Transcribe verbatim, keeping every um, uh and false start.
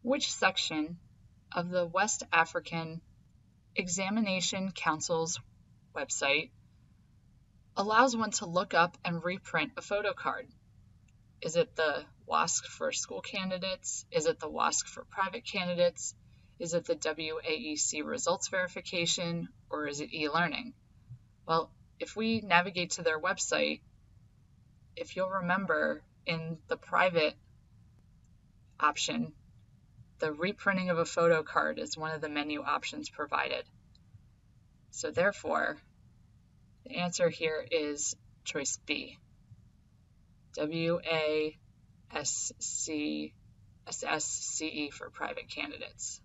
Which section of the West African Examination Council's website allows one to look up and reprint a photo card? Is it the WASC for school candidates? Is it the WASC for private candidates? Is it the W A E C results verification? Or is it e-learning? Well, if we navigate to their website, if you'll remember in the private option, the reprinting of a photo card is one of the menu options provided. So therefore, the answer here is choice B, W A S C S S C E for private candidates.